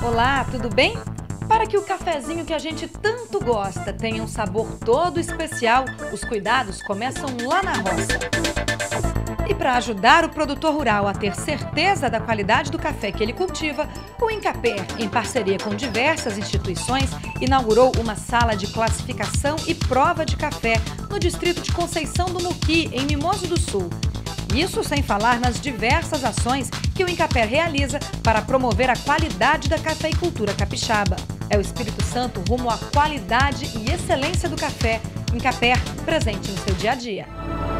Olá, tudo bem? Para que o cafezinho que a gente tanto gosta tenha um sabor todo especial, os cuidados começam lá na roça. E para ajudar o produtor rural a ter certeza da qualidade do café que ele cultiva, o Incaper, em parceria com diversas instituições, inaugurou uma sala de classificação e prova de café no distrito de Conceição do Muqui, em Mimoso do Sul. Isso sem falar nas diversas ações que o Incaper realiza para promover a qualidade da cafeicultura capixaba. É o Espírito Santo rumo à qualidade e excelência do café. Incaper, presente no seu dia a dia.